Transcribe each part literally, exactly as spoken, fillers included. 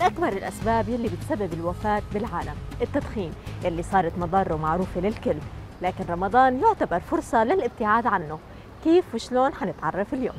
أكبر الأسباب يلي بتسبب الوفاة بالعالم التدخين يلي صارت مضاره معروفة للكل، لكن رمضان يعتبر فرصة للابتعاد عنه. كيف وشلون حنتعرف اليوم.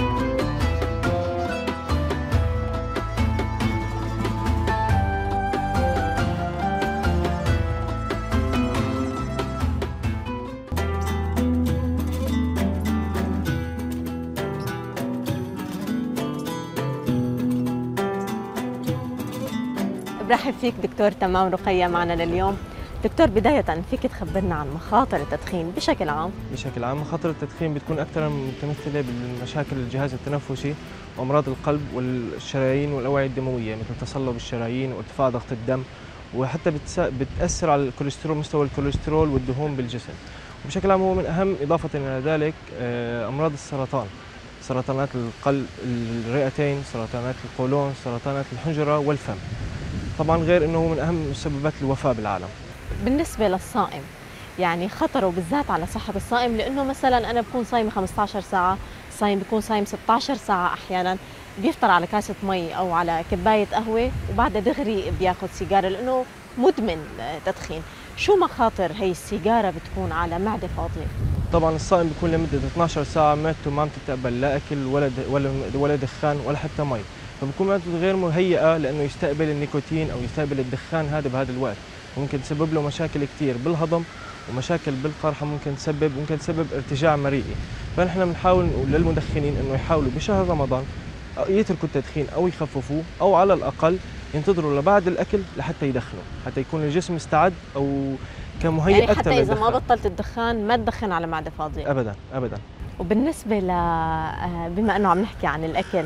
برحب فيك دكتور تمام رقية معنا لليوم. دكتور، بداية فيك تخبرنا عن مخاطر التدخين بشكل عام؟ بشكل عام مخاطر التدخين بتكون أكثر متمثلة بالمشاكل الجهاز التنفسي وأمراض القلب والشرايين والأوعية الدموية مثل تصلب الشرايين وارتفاع ضغط الدم، وحتى بتأثر على الكوليسترول، مستوى الكوليسترول والدهون بالجسم. وبشكل عام هو من أهم، إضافة إلى ذلك أمراض السرطان، سرطانات القلب، الرئتين، سرطانات القولون، سرطانات الحنجرة والفم. طبعا غير انه هو من اهم مسببات الوفاه بالعالم. بالنسبه للصائم، يعني خطره بالذات على صحه الصائم، لانه مثلا انا بكون صايمه خمسطعش ساعه، الصايم بيكون صايم ستطعش ساعه، احيانا بيفطر على كاسه مي او على كبايه قهوه وبعدها دغري بياخذ سيجاره لانه مدمن تدخين. شو مخاطر هي السيجاره بتكون على معده فاضيه؟ طبعا الصائم بيكون لمده اثنعش ساعه معدته ما بتتقبل لا اكل ولا ولا ولا دخان ولا حتى مي، فبكون معدته غير مهيئه لانه يستقبل النيكوتين او يستقبل الدخان هذا بهذا الوقت، ممكن تسبب له مشاكل كثير بالهضم ومشاكل بالقرحه، ممكن تسبب ممكن تسبب ارتجاع مريئي. فنحن بنحاول نقول للمدخنين انه يحاولوا بشهر رمضان يتركوا التدخين او يخففوه، او على الاقل ينتظروا لبعد الاكل لحتى يدخنوا، حتى يكون الجسم استعد او كمهيئ يعني اكثر حتى اذا ما بطلت الدخان ما تدخن على معده فاضيه ابدا ابدا. وبالنسبه ل بما انه عم نحكي عن الاكل،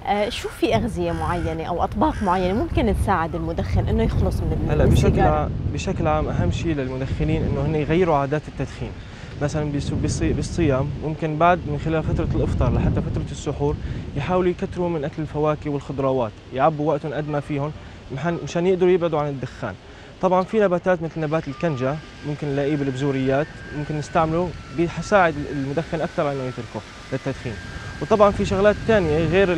شو في أغذية معينة أو أطباق معينة ممكن تساعد المدخن إنه يخلص من هلا بشكل عام بشكل عام أهم شيء للمدخنين إنه هن يغيروا عادات التدخين. مثلا بالصيام ممكن بعد من خلال فترة الإفطار لحتى فترة السحور يحاولوا يكثروا من أكل الفواكه والخضروات، يعبوا وقتهم قد ما فيهم مشان يقدروا يبعدوا عن الدخان. طبعا في نباتات مثل نبات الكنجة ممكن نلاقيه بالبذوريات، ممكن نستعمله بيساعد المدخن أكثر على إنه يتركه للتدخين. وطبعا في شغلات ثانيه غير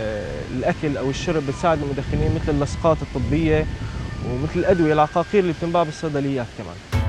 الاكل او الشرب بتساعد المدخنين مثل اللصقات الطبيه ومثل الادويه العقاقير اللي بتنباع بالصيدليات كمان.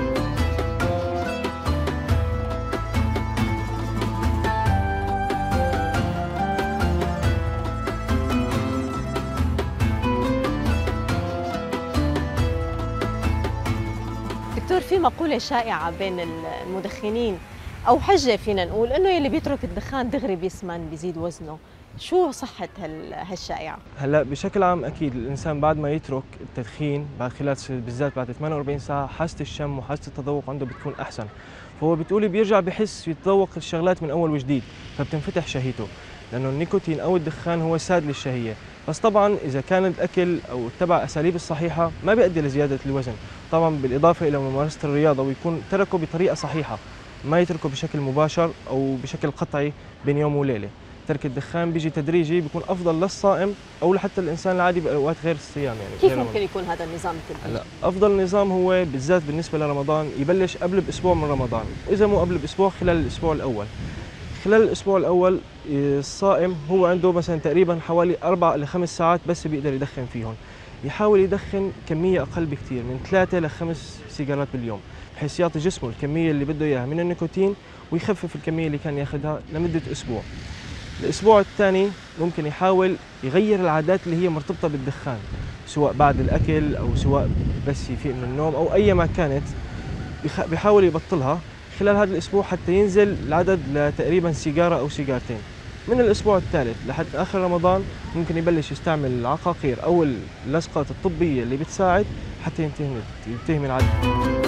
دكتور، في مقوله شائعه بين المدخنين أو حجة فينا نقول إنه يلي بيترك الدخان دغري بيسمن بيزيد وزنه، شو صحة هالشائعة؟ هلا بشكل عام أكيد الإنسان بعد ما يترك التدخين بعد خلال بالذات بعد ثمانية وأربعين ساعة حاسة الشم وحاسة التذوق عنده بتكون أحسن، فهو بتقولي بيرجع بحس يتذوق الشغلات من أول وجديد، فبتنفتح شهيته، لأنه النيكوتين أو الدخان هو ساد للشهية، بس طبعا إذا كان الأكل أو اتبع أساليب الصحيحة ما بيؤدي لزيادة الوزن، طبعا بالإضافة إلى ممارسة الرياضة ويكون تركه بطريقة صحيحة، ما يتركه بشكل مباشر أو بشكل قطعي بين يوم وليلة. ترك الدخان بيجي تدريجي، بيكون أفضل للصائم أو لحتى الإنسان العادي بأوقات غير الصيام. يعني كيف ممكن يكون هذا النظام التدريجي؟ هلا أفضل نظام هو بالذات بالنسبة لرمضان يبلش قبل بأسبوع من رمضان، وإذا مو قبل بأسبوع خلال الأسبوع الأول. خلال الأسبوع الأول الصائم هو عنده مثلا تقريبا حوالي أربع إلى خمس ساعات بس بيقدر يدخن فيهم، يحاول يدخن كمية أقل بكثير من ثلاثة لخمس سيجارات باليوم، بحيث يعطي جسمه الكمية اللي بده إياها من النيكوتين ويخفف الكمية اللي كان ياخذها لمدة أسبوع. الأسبوع الثاني ممكن يحاول يغير العادات اللي هي مرتبطة بالدخان، سواء بعد الأكل أو سواء بس يفيق من النوم أو أي ما كانت، بيحاول يبطلها خلال هذا الأسبوع حتى ينزل العدد لتقريبا سيجارة أو سيجارتين. من الأسبوع الثالث لحد آخر رمضان ممكن يبلش يستعمل العقاقير أو اللصقات الطبية اللي بتساعد حتى ينتهي ينتهي من العادة.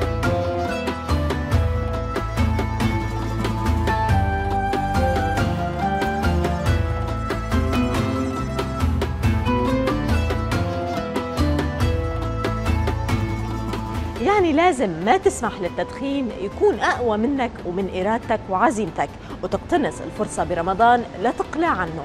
يعني لازم ما تسمح للتدخين يكون أقوى منك ومن إرادتك وعزيمتك، وتقتنص الفرصة برمضان لا تقلع عنه.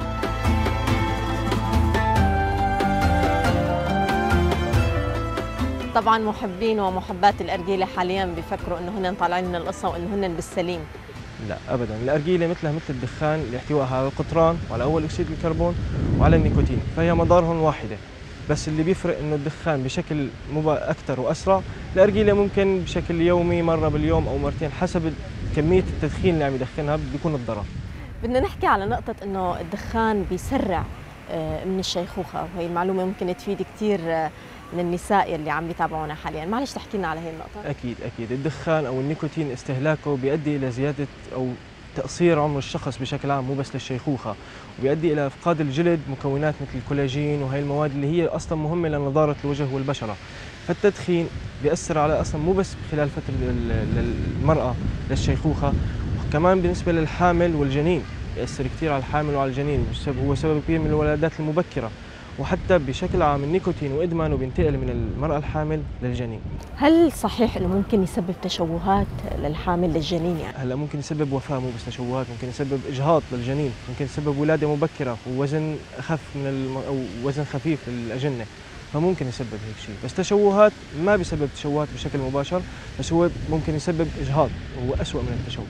طبعا محبين ومحبات الأرجيلة حاليا بيفكروا إنه هن طالعين من القصة وإنه هن بالسليم، لا ابدا، الارجيله مثلها مثل الدخان لاحتوائها على القطران وعلى اول اكسيد الكربون وعلى النيكوتين، فهي مضارهم واحده. بس اللي بيفرق انه الدخان بشكل مبا اكثر واسرع، الارجيله ممكن بشكل يومي مره باليوم او مرتين حسب كميه التدخين اللي عم يدخنها بيكون الضرر. بدنا نحكي على نقطة إنه الدخان بيسرع من الشيخوخة، وهي المعلومة ممكن تفيد كثير من النساء اللي عم بيتابعونا حاليا. معلش تحكي لنا على هي النقطة. اكيد اكيد، الدخان او النيكوتين استهلاكه بيؤدي الى زياده او تقصير عمر الشخص بشكل عام، مو بس للشيخوخه، وبيؤدي الى افقاد الجلد مكونات مثل الكولاجين وهي المواد اللي هي اصلا مهمه لنضاره الوجه والبشره. فالتدخين بيأثر على اصلا مو بس خلال فتره المراه للشيخوخه، وكمان بالنسبه للحامل والجنين بيأثر كثير على الحامل وعلى الجنين، هو سبب كبير من الولادات المبكره. وحتى بشكل عام النيكوتين وادمانه بينتقل من المراه الحامل للجنين. هل صحيح انه ممكن يسبب تشوهات للحامل للجنين؟ يعني هلا ممكن يسبب وفاه، مو بس تشوهات، ممكن يسبب اجهاض للجنين، ممكن يسبب ولاده مبكره ووزن اخف من الم... او وزن خفيف للاجنه، فممكن يسبب هيك شيء. بس تشوهات ما بيسبب تشوهات بشكل مباشر، بس هو ممكن يسبب اجهاض وهو اسوء من التشوه.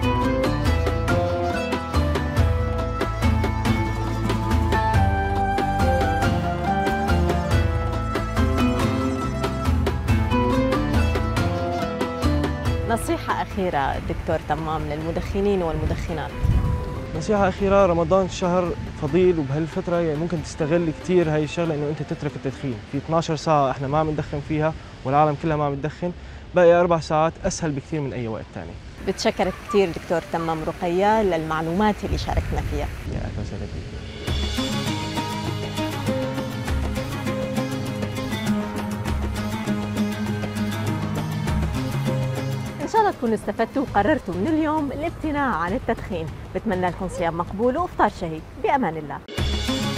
نصيحة أخيرة دكتور تمام للمدخنين والمدخنات. نصيحة أخيرة، رمضان شهر فضيل، وبهالفترة يعني ممكن تستغل كثير هاي الشغلة إنه أنت تترك التدخين. في اثنعش ساعة إحنا ما عم ندخن فيها والعالم كلها ما عم تدخن، باقي أربع ساعات أسهل بكثير من أي وقت ثاني. بتشكرك كثير دكتور تمام رقية للمعلومات اللي شاركنا فيها. يا أهلا وسهلا فيك. إن شاء الله تكونوا استفدتوا وقررتوا من اليوم الامتناع عن التدخين. بتمنى لكم صيام مقبول وإفطار شهي، بأمان الله.